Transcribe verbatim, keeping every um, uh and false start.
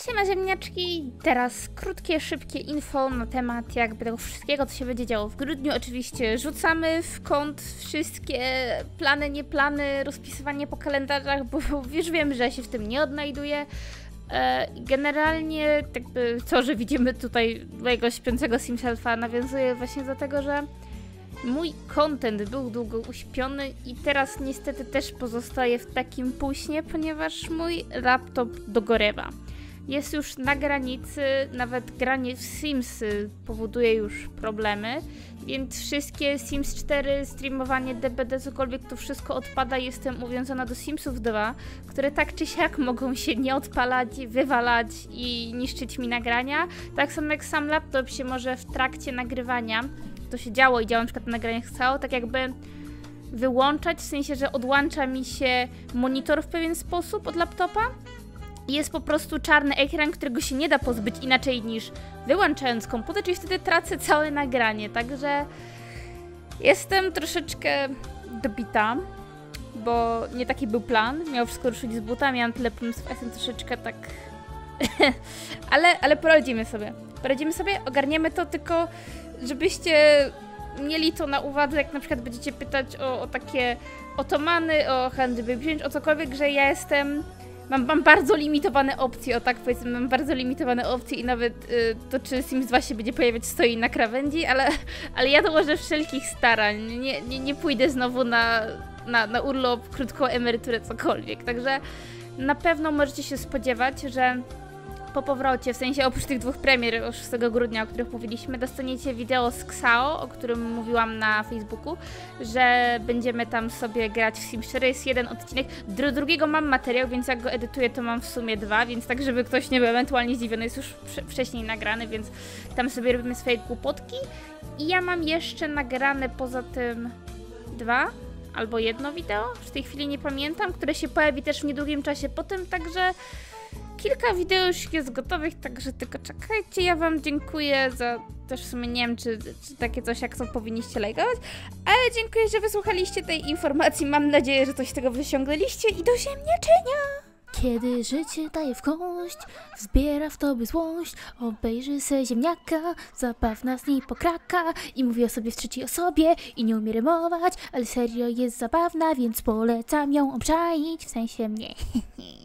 Siema ziemniaczki, teraz krótkie, szybkie info na temat jakby tego wszystkiego, co się będzie działo w grudniu. Oczywiście rzucamy w kąt wszystkie plany, nie plany, rozpisywanie po kalendarzach, bo już wiem, że ja się w tym nie odnajduję. Generalnie jakby to, że widzimy tutaj mojego śpiącego Simselfa, nawiązuje właśnie do tego, że mój content był długo uśpiony i teraz niestety też pozostaje w takim półśnie, ponieważ mój laptop dogorewa. Jest już na granicy, nawet granie w Simsy powoduje już problemy, więc wszystkie Sims cztery, streamowanie D B D, cokolwiek, to wszystko odpada. Jestem uwiązana do Simsów dwa, które tak czy siak mogą się nie odpalać, wywalać i niszczyć mi nagrania. Tak samo jak sam laptop się może w trakcie nagrywania, to się działo i działo na przykład na nagraniach cało, tak jakby wyłączać, w sensie, że odłącza mi się monitor w pewien sposób od laptopa. Jest po prostu czarny ekran, którego się nie da pozbyć inaczej niż wyłączając komputer, czyli wtedy tracę całe nagranie, także jestem troszeczkę dobita, bo nie taki był plan, miał wszystko ruszyć z buta, miałam tyle pomysłów, jestem troszeczkę tak... ale, ale poradzimy sobie, poradzimy sobie, ogarniemy to, tylko żebyście mieli to na uwadze, jak na przykład będziecie pytać o, o takie otomany, o handel pięć, o cokolwiek, że ja jestem... Mam, mam bardzo limitowane opcje, o tak powiedzmy, mam bardzo limitowane opcje i nawet y, to, czy Sims dwa się będzie pojawiać, stoi na krawędzi, ale, ale ja dołożę wszelkich starań, nie, nie, nie pójdę znowu na, na, na urlop, krótką emeryturę, cokolwiek, także na pewno możecie się spodziewać, że po powrocie, w sensie oprócz tych dwóch premier szóstego grudnia, o których mówiliśmy, dostaniecie wideo z Ksao, o którym mówiłam na Facebooku, że będziemy tam sobie grać w Sims cztery, jest jeden odcinek, do drugiego mam materiał, więc jak go edytuję, to mam w sumie dwa, więc tak, żeby ktoś nie był ewentualnie zdziwiony, jest już wcześniej nagrany, więc tam sobie robimy swoje głupotki i ja mam jeszcze nagrane poza tym dwa albo jedno wideo, w tej chwili nie pamiętam, które się pojawi też w niedługim czasie potem, także kilka wideo już jest gotowych, także tylko czekajcie. Ja wam dziękuję za też w sumie nie wiem, czy, czy takie coś jak to powinniście lajkować, ale dziękuję, że wysłuchaliście tej informacji. Mam nadzieję, że coś z tego wyciągnęliście i do ziemniaczenia! Kiedy życie daje w kość, wzbiera w tobie złość, obejrzy se ziemniaka, zabawna z niej pokraka i mówi o sobie w trzeciej osobie i nie umie rymować, ale serio jest zabawna, więc polecam ją obczaić, w sensie mnie.